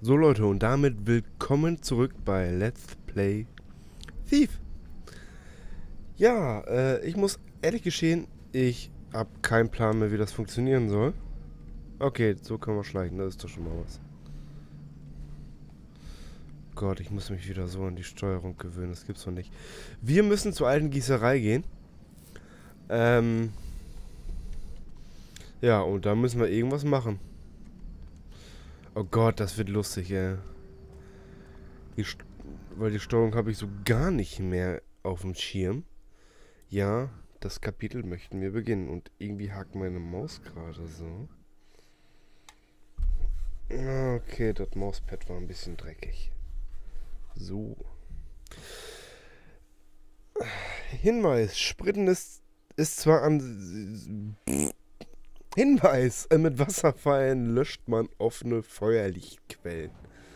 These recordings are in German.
So Leute, und damit willkommen zurück bei Let's Play Thief. Ja, ich muss ehrlich gestehen, ich habe keinen Plan mehr, wie das funktionieren soll. Okay, so kann man schleichen, das ist doch schon mal was. Gott, ich muss mich wieder so an die Steuerung gewöhnen, das gibt's doch nicht. Wir müssen zur alten Gießerei gehen. Ja, und da müssen wir irgendwas machen. Oh Gott, das wird lustig, ey. Weil die Steuerung habe ich so gar nicht mehr auf dem Schirm. Ja, das Kapitel möchten wir beginnen. Und irgendwie hakt meine Maus gerade so. Okay, das Mauspad war ein bisschen dreckig. So. Hinweis. Spritten ist zwar an... Hinweis. Mit Wasserfallen löscht man offene Feuerlichtquellen.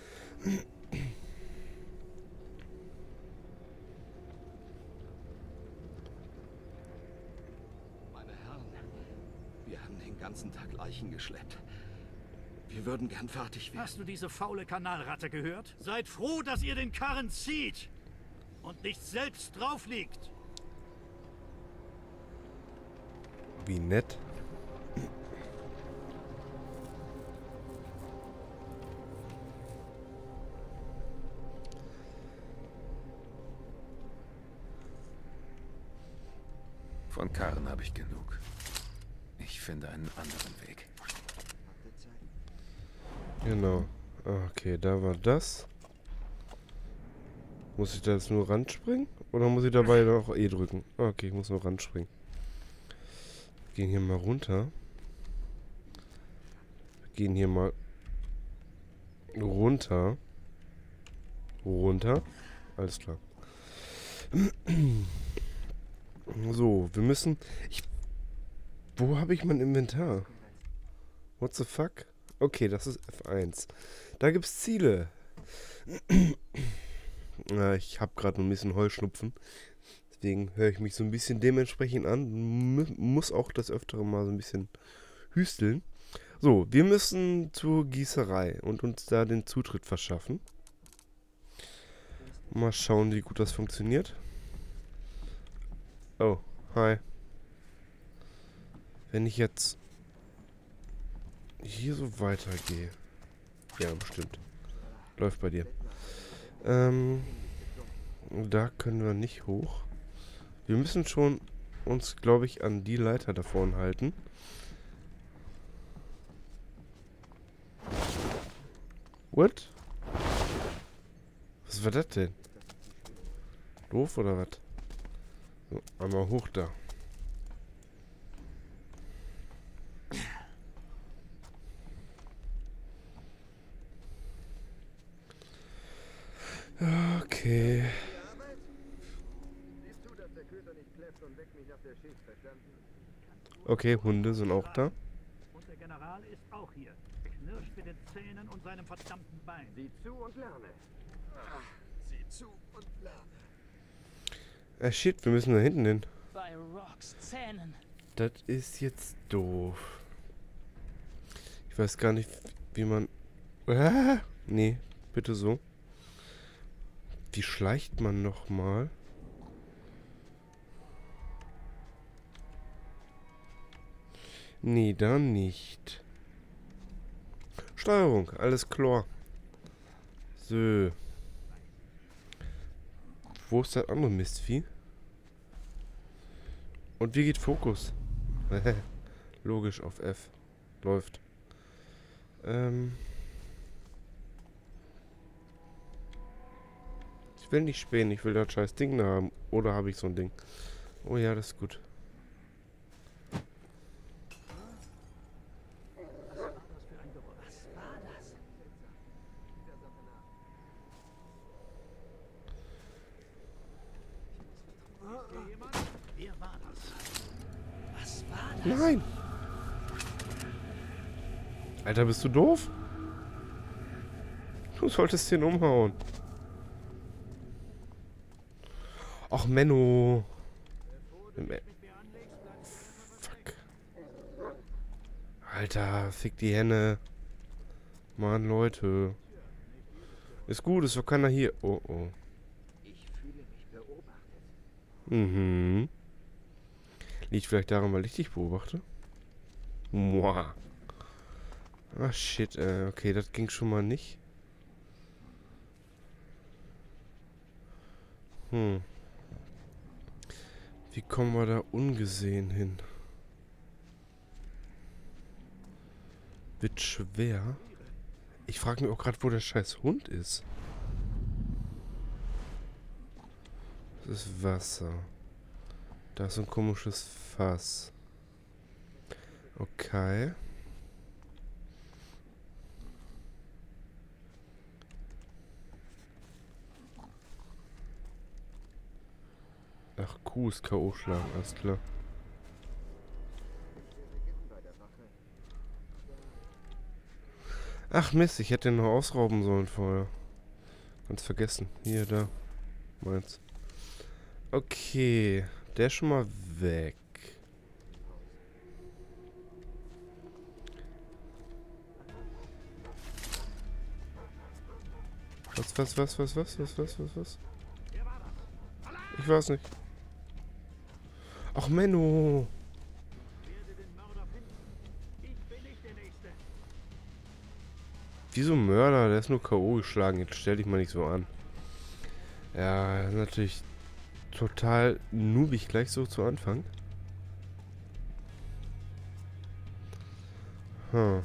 Wir haben den ganzen Tag Leichen geschleppt. Wir würden gern fertig werden. Hast du diese faule Kanalratte gehört? Seid froh, dass ihr den Karren zieht und nicht selbst drauf liegt. Wie nett. Von Karren habe ich genug. Ich finde einen anderen Weg. Genau. Okay, da war das. Muss ich da jetzt nur ranspringen? Oder muss ich dabei noch E drücken? Okay, ich muss nur ranspringen. Wir gehen hier mal runter. Wir gehen hier mal runter. Runter. Alles klar. So, wir müssen... Wo habe ich mein Inventar? What the fuck? Okay, das ist F1. Da gibt's Ziele. Ich habe gerade ein bisschen Heuschnupfen. Deswegen höre ich mich so ein bisschen dementsprechend an. Muss auch das Öftere mal so ein bisschen hüsteln. So, wir müssen zur Gießerei und uns da den Zutritt verschaffen. Mal schauen, wie gut das funktioniert. Oh, hi. Wenn ich jetzt hier so weitergehe. Ja, bestimmt. Läuft bei dir. Da können wir nicht hoch. Wir müssen schon uns, glaube ich, an die Leiter da vorne halten. What? Was war das denn? Doof oder was? So, einmal hoch da. Okay. Okay, Hunde sind auch da. Und der General ist auch hier. Er knirscht mit den Zähnen und seinem verdammten Bein. Sieh zu und lerne. Sieh zu und lerne. Shit, wir müssen da hinten hin. Bei Rocks Zähnen. Das ist jetzt doof. Ich weiß gar nicht, wie man... Nee, bitte so. Wie schleicht man nochmal? Nee, da nicht. Steuerung, alles klar. So. Wo ist das andere Mistvieh? Und wie geht Fokus? Logisch auf F. Läuft. Ich will nicht spähen, ich will das scheiß Ding da haben. Oder habe ich so ein Ding? Oh ja, das ist gut. Wer war das? Was war das? Nein! Alter, bist du doof? Du solltest den umhauen. Ach, Menno. Fuck. Alter, fick die Henne. Mann, Leute. Ist gut, ist doch keiner hier. Oh, oh. Ich fühle mich beobachtet. Mhm. Liegt vielleicht daran, weil ich dich beobachte? Muah. Ah, shit. Okay, das ging schon mal nicht. Wie kommen wir da ungesehen hin? Wird schwer. Ich frage mich auch gerade, wo der scheiß Hund ist. Das ist Wasser. Da ist so ein komisches Fass. Okay. Ach, Kuh ist K.O. schlagen, alles klar. Ach Mist, ich hätte den noch ausrauben sollen vorher. Ganz vergessen. Hier, da. Meins. Okay. Der ist schon mal weg. Was? Ich weiß nicht. Ach, Menno. Wieso Mörder? Der ist nur K.O. geschlagen. Jetzt stell dich mal nicht so an. Ja, natürlich total noobig gleich so zu Anfang. Hm.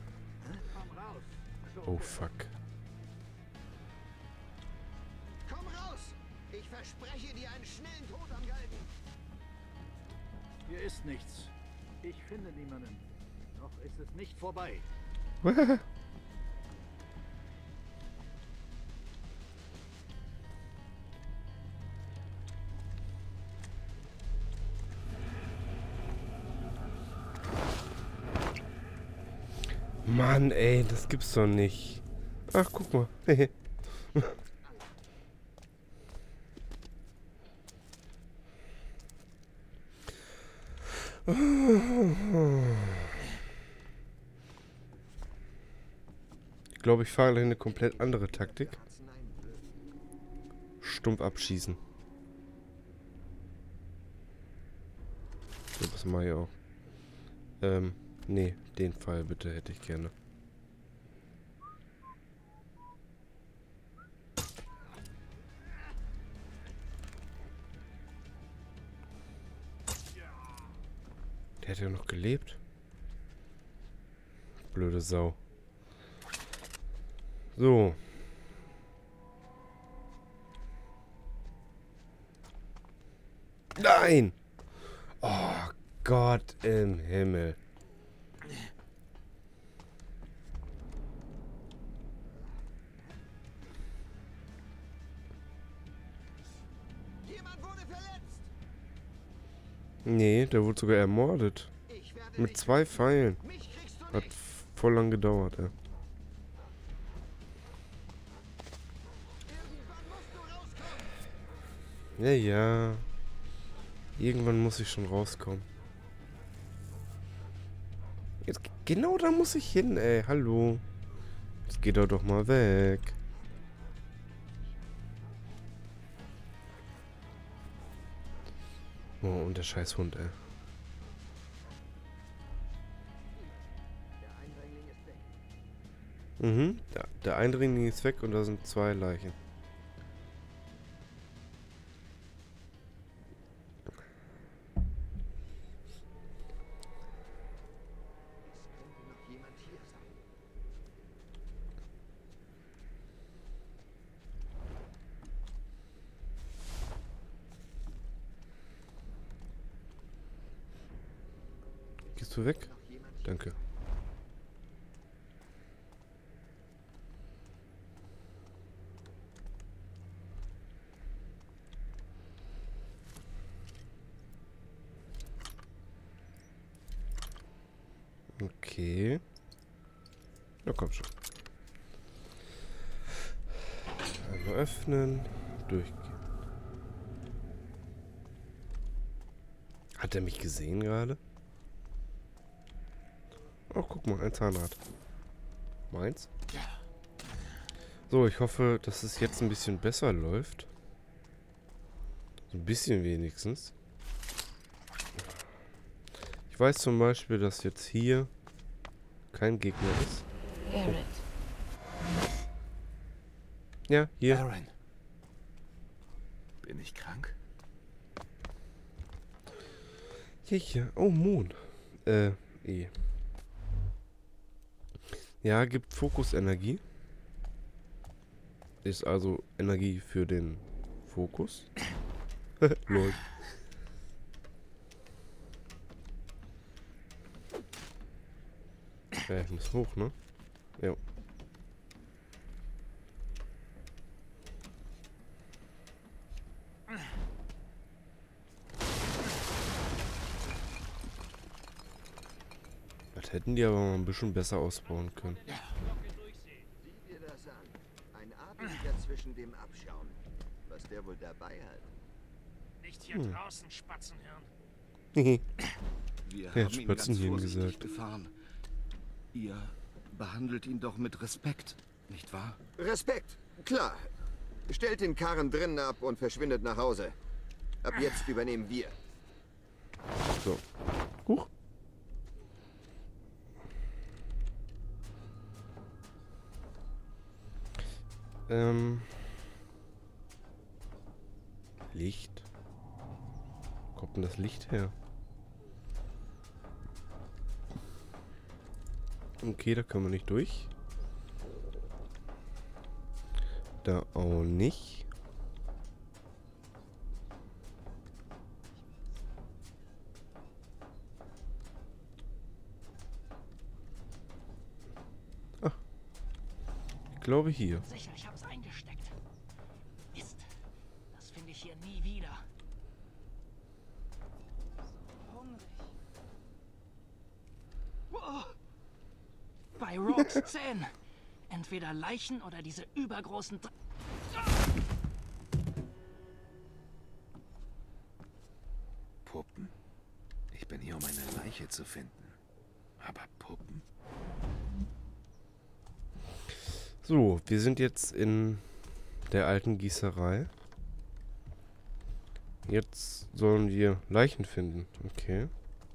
Oh, fuck. Komm raus! Ich verspreche dir einen schnellen Tod am Galgen. Hier ist nichts. Ich finde niemanden. Noch ist es nicht vorbei. Mann, ey, das gibt's doch nicht. Ach, guck mal. Ich glaube, ich fahre eine komplett andere Taktik. Stumpf abschießen. So, das mache ich auch. Nee, den Fall bitte hätte ich gerne. Der hat ja noch gelebt. Blöde Sau. So. Nein! Oh Gott im Himmel. Jemand wurde verletzt. Nee, der wurde sogar ermordet. Ich werde Mit 2 Pfeilen. Mich kriegst du Hat nicht. voll lang gedauert, ey. Irgendwann musst du rauskommen. Ja, ja. Irgendwann muss ich schon rauskommen. Jetzt, genau da muss ich hin, ey. Hallo. Jetzt geht er doch mal weg. Oh, und der scheiß Hund, ey. Der Eindringling ist weg. Mhm. Der Eindringling ist weg und da sind 2 Leichen. Es könnte noch jemand hier sein. Gehst du weg? Noch jemand hier. Danke. Okay. Na komm schon. Einmal öffnen. Durchgehen. Hat er mich gesehen gerade? Oh, guck mal, ein Zahnrad. Meins? So, ich hoffe, dass es jetzt ein bisschen besser läuft. So ein bisschen wenigstens. Ich weiß zum Beispiel, dass jetzt hier kein Gegner ist. Garrett. Ja, hier. Aaron. Bin ich krank? Hier. Oh, Mond. Ja, gibt Fokusenergie. Ist also Energie für den Fokus. Lol. Ja, ich muss hoch, ne? Ja. Das hätten die aber mal ein bisschen besser ausbauen können. Sieh dir das an. Ein Adeliger zwischen dem Abschaum. Was der wohl dabei hat. Nicht hier draußen, Spatzenhirn. Wir Ja, haben ihn ganz Spatzenhirn vorsichtig gesagt. gefahren. Ihr behandelt ihn doch mit Respekt, nicht wahr? Respekt, klar. Stellt den Karren drinnen ab und verschwindet nach Hause. Ab jetzt übernehmen wir. So. Huch. Licht. Wo kommt denn das Licht her? Okay, da können wir nicht durch. Da auch nicht. Ah. Ich glaube hier. Sicher, ich hab's eingesteckt. Mist. Das finde ich hier nie wieder. So hungrig. Wow. Bei Rogues Zähnen. Entweder Leichen oder diese übergroßen... Puppen. Ich bin hier, um eine Leiche zu finden. Aber Puppen? So, wir sind jetzt in der alten Gießerei. Jetzt sollen wir Leichen finden. Okay.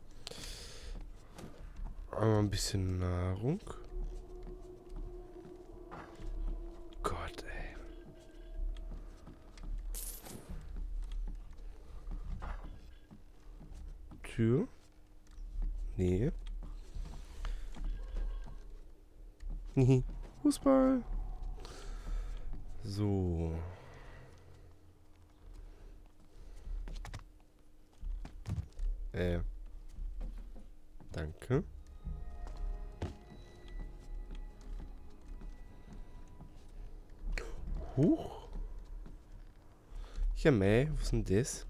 Einmal ein bisschen Nahrung. Gott, ey. Tür? Nee. Fußball. So. Danke. Huch. Ja, was ist denn das?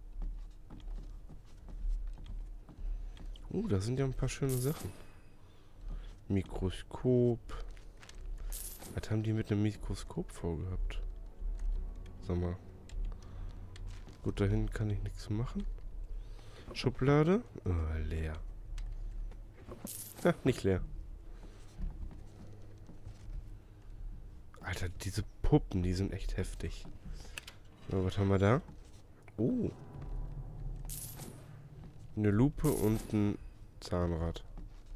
Da sind ja ein paar schöne Sachen. Mikroskop. Was haben die mit einem Mikroskop vorgehabt? Sag mal. Gut, dahin kann ich nichts machen. Schublade. Oh, leer. Nicht leer. Alter, diese Puppen, die sind echt heftig. So, was haben wir da? Oh. Eine Lupe und ein Zahnrad.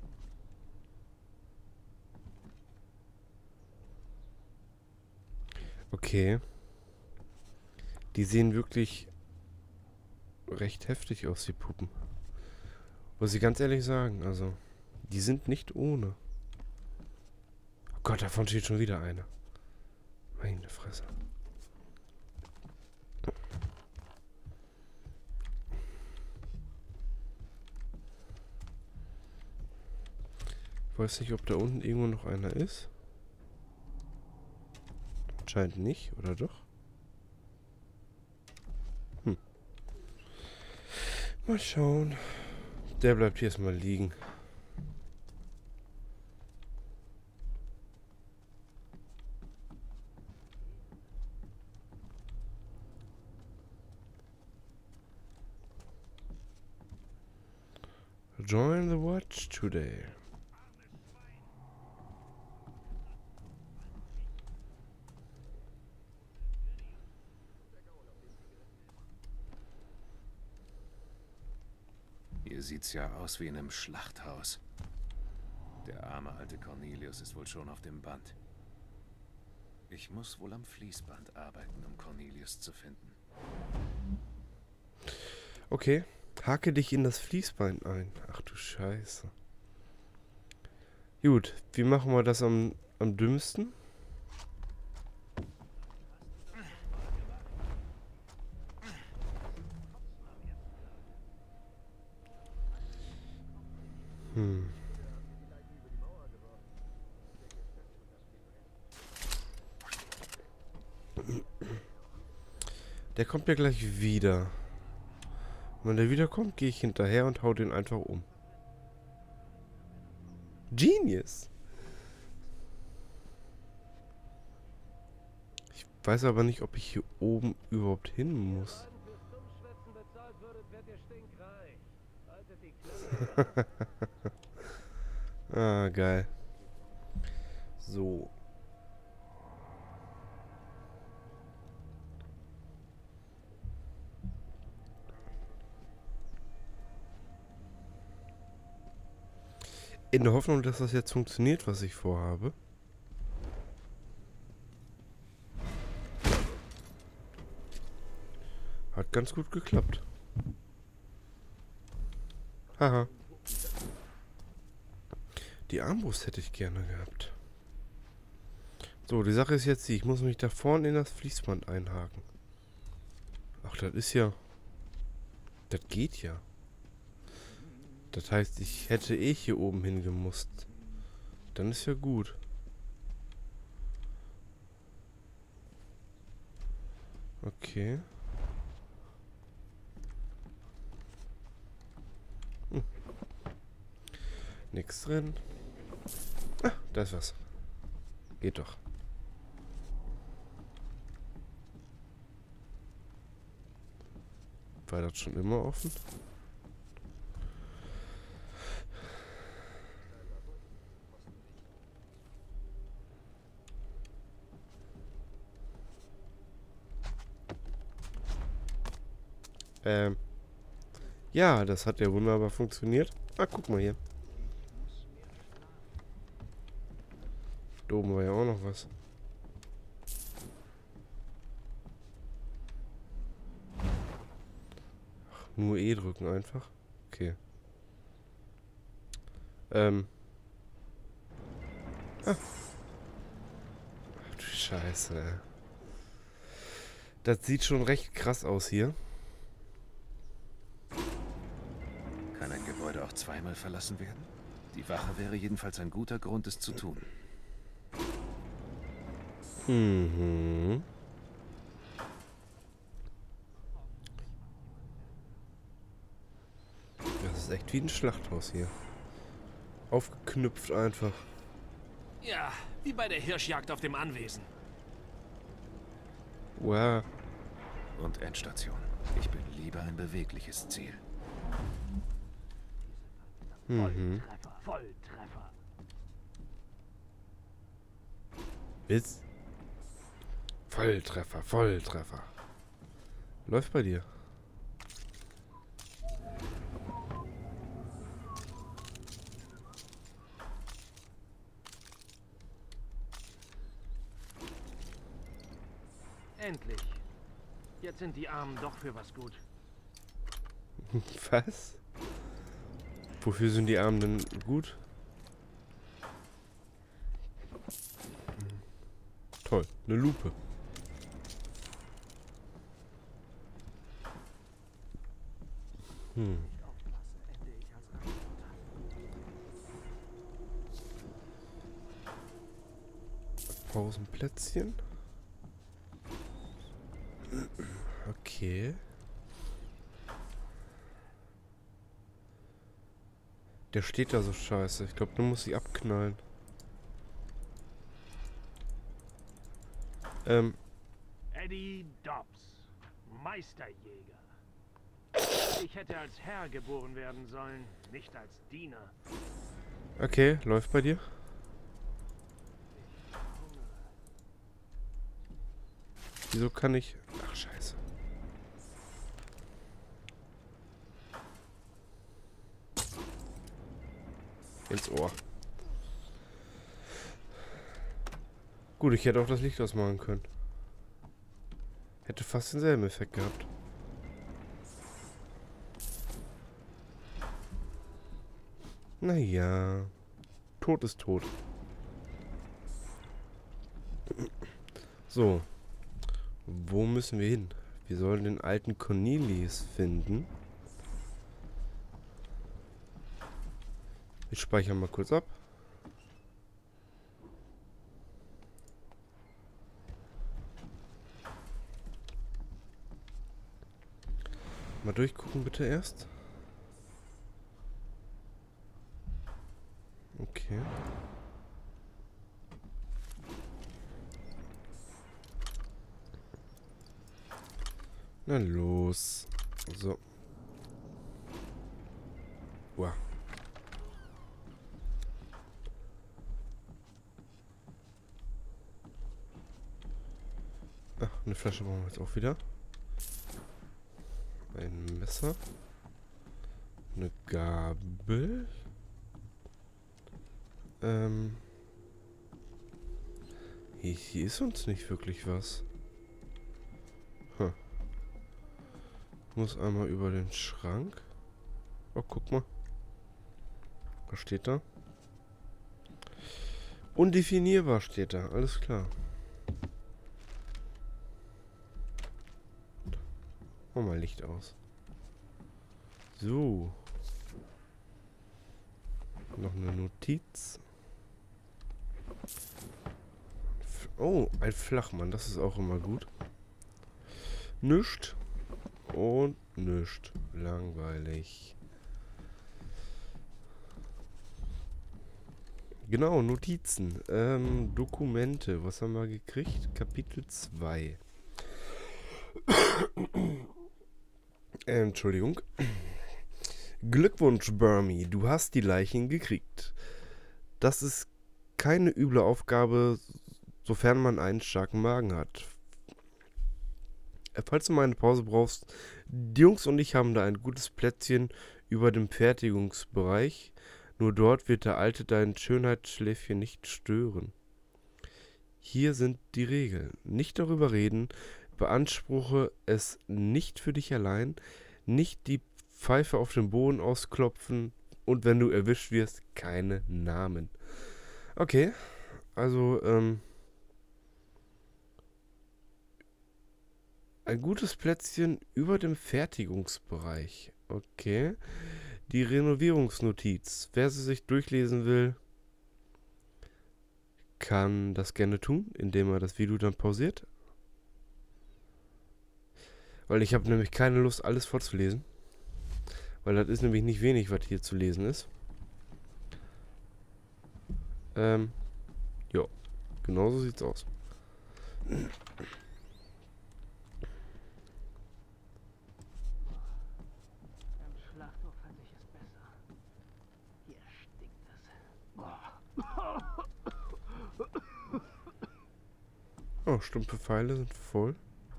Okay. Die sehen wirklich recht heftig aus, die Puppen. Muss ich ganz ehrlich sagen, also, die sind nicht ohne. Oh Gott, davon steht schon wieder eine. Meine Fresse. Ich weiß nicht, ob da unten irgendwo noch einer ist. Anscheinend nicht, oder doch? Mal schauen. Der bleibt hier erstmal liegen. Join the watch today. Hier sieht's ja aus wie in einem Schlachthaus. Der arme alte Cornelius ist wohl schon auf dem Band. Ich muss wohl am Fließband arbeiten, um Cornelius zu finden. Okay, hake dich in das Fließband ein. Ach du Scheiße. Gut, wie machen wir das am dümmsten? Der kommt ja gleich wieder. Und wenn der wiederkommt, gehe ich hinterher und hau den einfach um. Genius! Ich weiß aber nicht, ob ich hier oben überhaupt hin muss. Ah, geil. So. In der Hoffnung, dass das jetzt funktioniert, was ich vorhabe. Hat ganz gut geklappt. Haha. Die Armbrust hätte ich gerne gehabt. So, die Sache ist jetzt die, ich muss mich da vorne in das Fließband einhaken. Ach, das ist ja... Das geht ja. Das heißt, ich hätte eh hier oben hingemusst. Dann ist ja gut. Okay. Nix drin. Ah, da ist was. Geht doch. War das schon immer offen? Ja, das hat ja wunderbar funktioniert. Ah, guck mal hier. Da oben war ja auch noch was. Ach, nur E drücken einfach. Okay. Ah. Ach du Scheiße, ey. Das sieht schon recht krass aus hier. Kann ein Gebäude auch zweimal verlassen werden? Die Wache wäre jedenfalls ein guter Grund, es zu tun. Mhm. Das ist echt wie ein Schlachthaus hier. Aufgeknüpft einfach. Ja, wie bei der Hirschjagd auf dem Anwesen. Wow. Und Endstation. Ich bin lieber ein bewegliches Ziel. Mhm. Volltreffer. Witz. Volltreffer, Volltreffer. Läuft bei dir. Endlich. Jetzt sind die Armen doch für was gut. Was? Wofür sind die Armen denn gut? Toll, eine Lupe. Pausenplätzchen. Okay. Der steht da so scheiße. Ich glaube, den muss ich abknallen. Eddie Dobbs, Meisterjäger. Ich hätte als Herr geboren werden sollen, nicht als Diener. Okay, läuft bei dir. Wieso kann ich... Ach, scheiße. ins Ohr. Gut, ich hätte auch das Licht ausmachen können. Hätte fast denselben Effekt gehabt. Naja. Tod ist tot. So. Wo müssen wir hin? Wir sollen den alten Cornelius finden. Wir speichern mal kurz ab. Mal durchgucken bitte erst. Okay. Na los. So. Wow. Ach, eine Flasche brauchen wir jetzt auch wieder. Ein Messer. Eine Gabel. Hier ist uns nicht wirklich was. Huh. Muss einmal über den Schrank. Oh, guck mal. Was steht da? Undefinierbar steht da. Alles klar. Mach mal Licht aus. So. Noch eine Notiz. Oh, ein Flachmann. Das ist auch immer gut. Nischt. Und nischt. Langweilig. Genau, Notizen. Dokumente. Was haben wir gekriegt? Kapitel 2. Entschuldigung. Glückwunsch, Burmy. Du hast die Leichen gekriegt. Das ist keine üble Aufgabe, sofern man einen starken Magen hat. Falls du mal eine Pause brauchst, die Jungs und ich haben da ein gutes Plätzchen über dem Fertigungsbereich. Nur dort wird der Alte dein Schönheitsschläfchen nicht stören. Hier sind die Regeln. Nicht darüber reden, beanspruche es nicht für dich allein, nicht die Pfeife auf den Boden ausklopfen und wenn du erwischt wirst, keine Namen. Okay, also, ein gutes Plätzchen über dem Fertigungsbereich. Okay. Die Renovierungsnotiz. Wer sie sich durchlesen will, kann das gerne tun, indem er das Video dann pausiert. Weil ich habe nämlich keine Lust, alles vorzulesen. Weil das ist nämlich nicht wenig, was hier zu lesen ist. Ja, genau so sieht's aus. Oh, stumpfe Pfeile sind voll.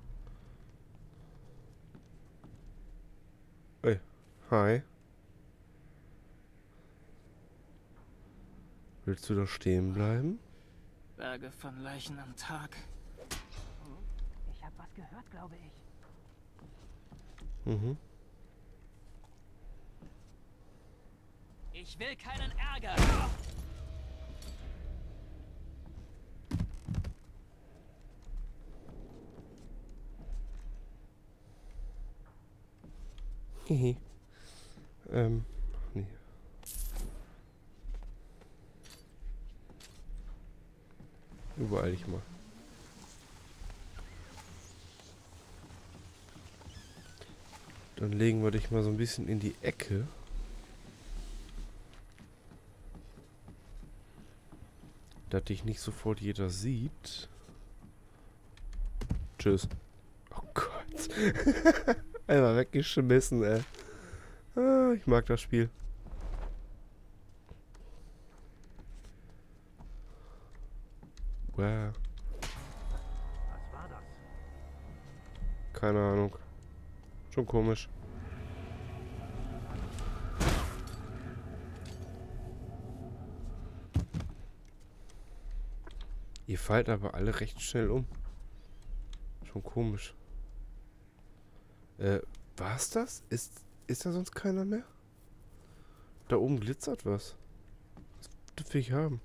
Ey, hi. Willst du da stehen bleiben? Berge von Leichen am Tag. Ich habe was gehört, glaube ich. Mhm. Ich will keinen Ärger. Hihi. Nee. Überall dich mal. Dann legen wir dich mal so ein bisschen in die Ecke. Dass dich nicht sofort jeder sieht. Tschüss. Oh Gott. Einfach weggeschmissen, ey. Ah, ich mag das Spiel. Wow. Was war das? Keine Ahnung. Schon komisch. Ihr fallt aber alle recht schnell um. Schon komisch. War's das? Ist da sonst keiner mehr? Da oben glitzert was. Das will ich haben.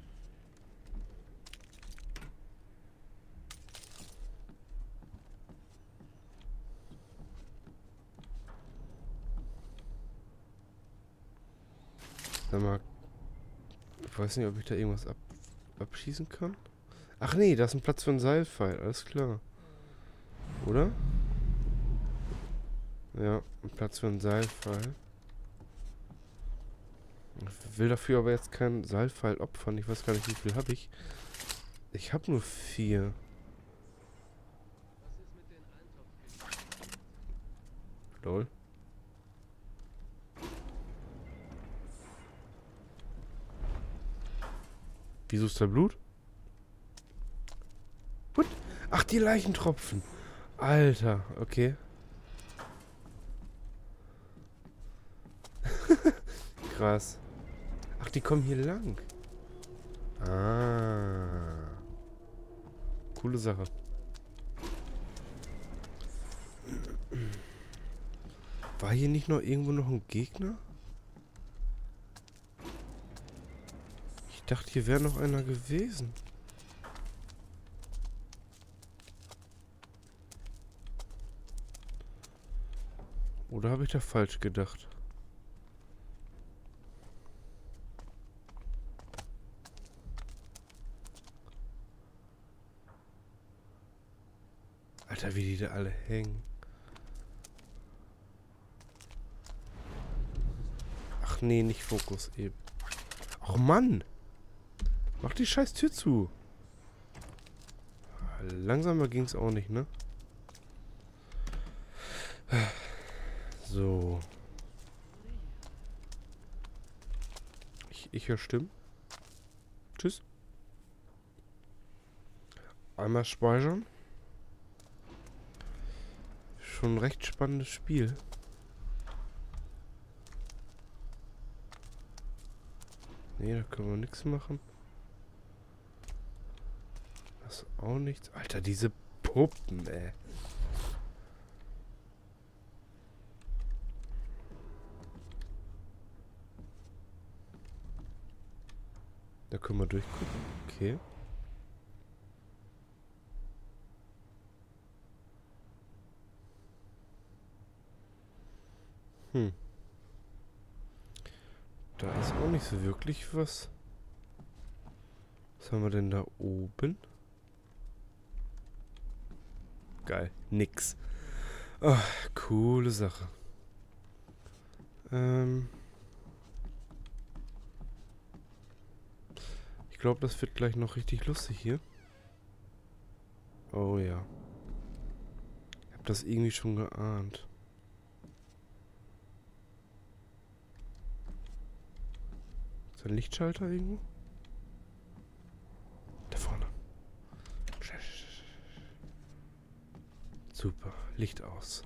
Sag mal, ich weiß nicht, ob ich da irgendwas abschießen kann. Ach nee, da ist ein Platz für einen Seilpfeil, alles klar. Oder? Ja, ein Platz für einen Seilpfeil. Ich will dafür aber jetzt keinen Seilpfeil opfern. Ich weiß gar nicht, wie viel habe ich. Ich habe nur 4. Lol. Wieso ist da Blut? What? Ach, die Leichentropfen. Alter, okay. Krass. Ach, die kommen hier lang. Ah. Coole Sache. War hier nicht noch irgendwo noch ein Gegner? Ich dachte, hier wäre noch einer gewesen. Oder habe ich da falsch gedacht? Alter, wie die da alle hängen. Ach nee, nicht Fokus eben. Ach Mann! Mach die scheiß Tür zu. Langsamer ging's auch nicht, ne? So. Ich höre Stimmen. Tschüss. Einmal speichern. Schon ein recht spannendes Spiel. Nee, da können wir nichts machen. Das ist auch nichts. Alter, diese Puppen, ey. Da können wir durchgucken. Okay. Da ist auch nicht so wirklich was. Was haben wir denn da oben? Geil. Nix. Oh, coole Sache. Ich glaube, das wird gleich noch richtig lustig hier. Oh ja. Ich habe das irgendwie schon geahnt. Ist da ein Lichtschalter irgendwo? Da vorne. Super. Licht aus.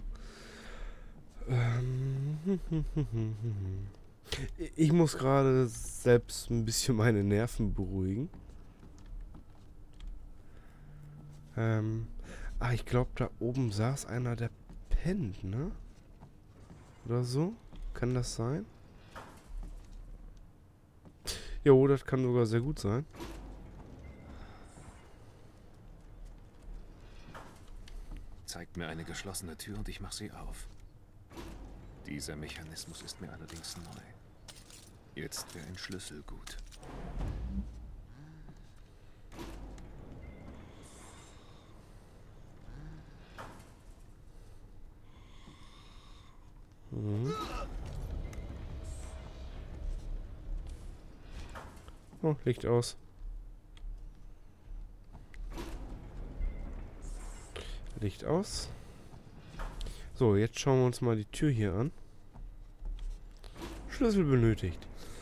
Ich muss gerade selbst ein bisschen meine Nerven beruhigen. Ich glaube, da oben saß einer, der pennt, ne? Oder so? Kann das sein? Jo, das kann sogar sehr gut sein. Zeigt mir eine geschlossene Tür und ich mache sie auf. Dieser Mechanismus ist mir allerdings neu. Jetzt wäre ein Schlüssel gut. Oh, Licht aus. Licht aus. So, jetzt schauen wir uns mal die Tür hier an. Schlüssel benötigt.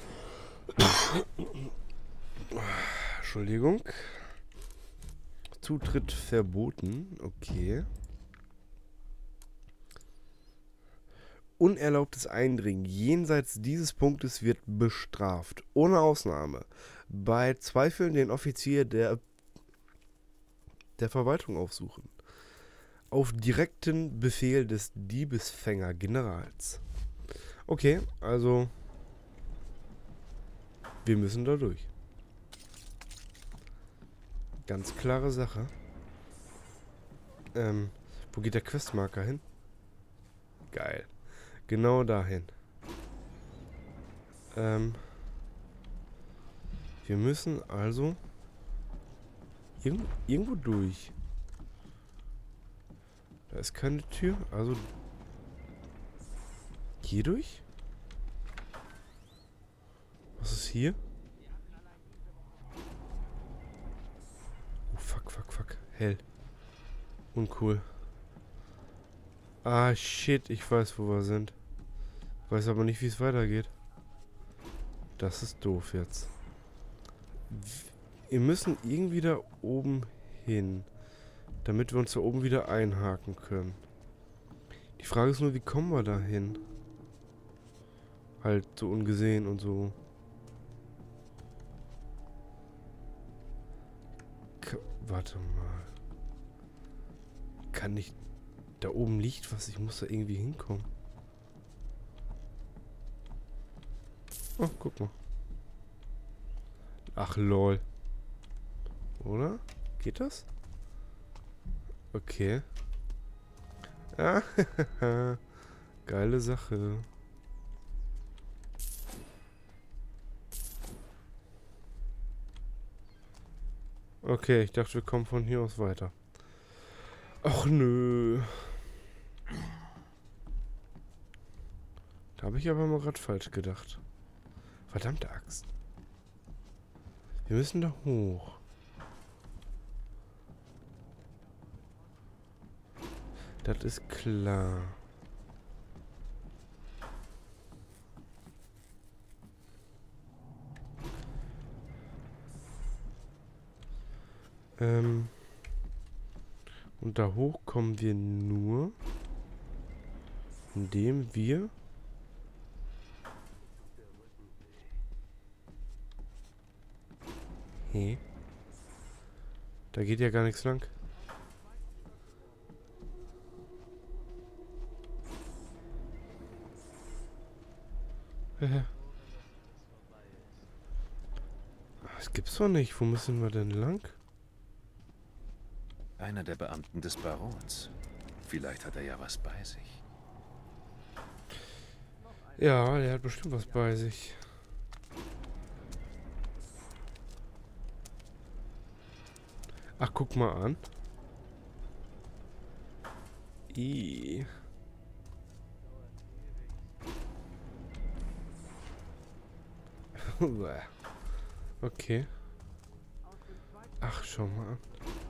Entschuldigung. Zutritt verboten. Okay. Unerlaubtes Eindringen jenseits dieses Punktes wird bestraft. Ohne Ausnahme. Bei Zweifeln den Offizier der der Verwaltung aufsuchen. Auf direkten Befehl des Diebesfänger-Generals. Okay, also wir müssen da durch. Ganz klare Sache. Wo geht der Questmarker hin? Geil. Genau dahin. Wir müssen also irgendwo durch. Da ist keine Tür, also hier durch? Was ist hier? Oh, fuck, fuck, fuck. Hell. Uncool. Ah, shit, ich weiß, wo wir sind. Weiß aber nicht, wie es weitergeht. Das ist doof jetzt. Wir müssen irgendwie da oben hin, damit wir uns da oben wieder einhaken können. Die Frage ist nur, wie kommen wir da hin? Halt so ungesehen und so. Warte mal. Kann nicht... Da oben liegt was, ich muss da irgendwie hinkommen. Oh, guck mal. Ach, lol. Oder? Geht das? Okay. Ah, geile Sache. Okay, ich dachte, wir kommen von hier aus weiter. Ach nö. Da habe ich aber mal gerade falsch gedacht. Verdammte Axt. Wir müssen da hoch. Das ist klar. Und da hoch kommen wir nur, indem wir da geht ja gar nichts lang. Das gibt's doch nicht. Wo müssen wir denn lang? Einer der Beamten des Barons. Vielleicht hat er ja was bei sich. Ja, der hat bestimmt was bei sich. Ach, guck mal an. Okay. Ach, schau mal an.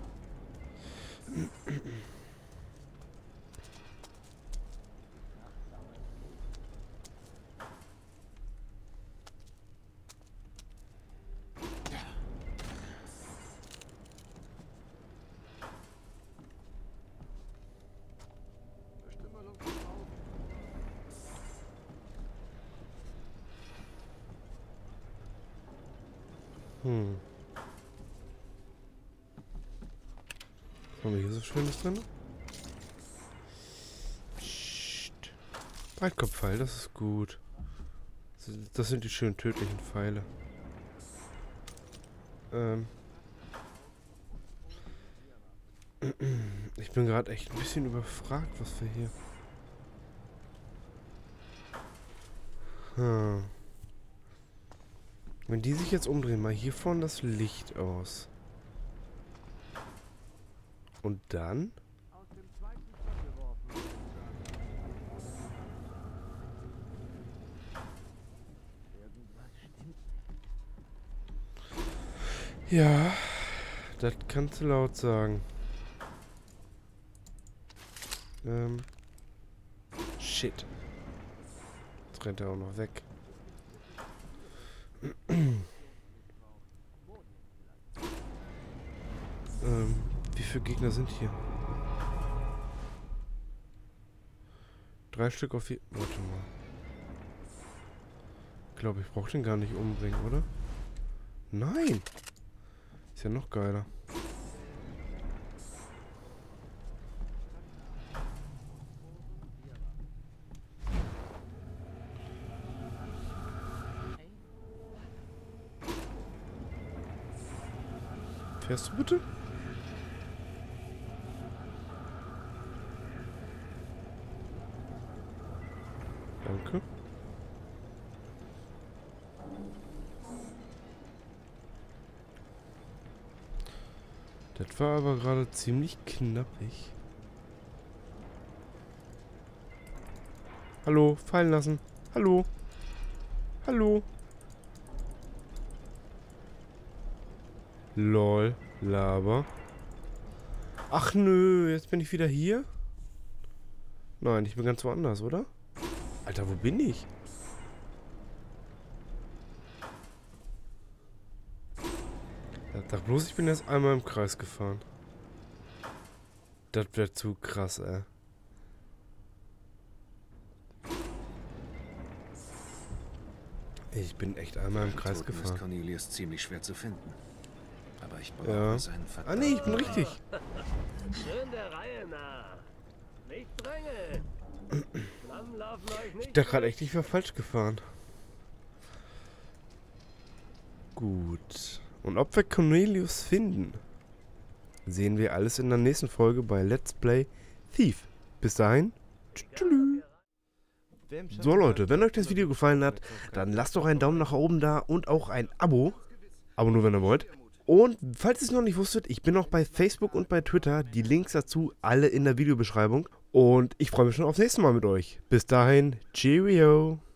Was haben wir hier so Schönes drin? Psst. Breitkopfpfeil, das ist gut. Das sind die schönen tödlichen Pfeile. Ich bin gerade echt ein bisschen überfragt, was wir hier... Wenn die sich jetzt umdrehen, mal hier vorne das Licht aus. Und dann? Ja, das kannst du laut sagen. Shit. Jetzt rennt er auch noch weg. Wie viele Gegner sind hier? 3 Stück auf 4. Warte mal. Ich glaube, ich brauche den gar nicht umbringen, oder? Nein! Ist ja noch geiler. Fährst du bitte? Danke. Das war aber gerade ziemlich knappig. Hallo, fallen lassen. Hallo. Hallo. Lol, Laber. Ach nö, jetzt bin ich wieder hier? Nein, ich bin ganz woanders, oder? Alter, wo bin ich? Sag bloß, ich bin jetzt einmal im Kreis gefahren. Das wäre zu krass, ey. Ich bin echt einmal im Kreis gefahren. Ist Cornelius ziemlich schwer zu finden. Aber ich brauche seinen Vertrag. Ah nee, ich bin richtig. Schön der Reihe nach. Nicht drängeln. Flammen laufen euch nicht. Ich dachte gerade echt, ich wäre falsch gefahren. Gut. Und ob wir Cornelius finden, sehen wir alles in der nächsten Folge bei Let's Play Thief. Bis dahin. Tschüss. So Leute, wenn euch das Video gefallen hat, dann lasst doch einen Daumen nach oben da und auch ein Abo. Aber nur wenn ihr wollt. Und falls ihr es noch nicht wusstet, ich bin auch bei Facebook und bei Twitter. Die Links dazu alle in der Videobeschreibung. Und ich freue mich schon aufs nächste Mal mit euch. Bis dahin, Cheerio.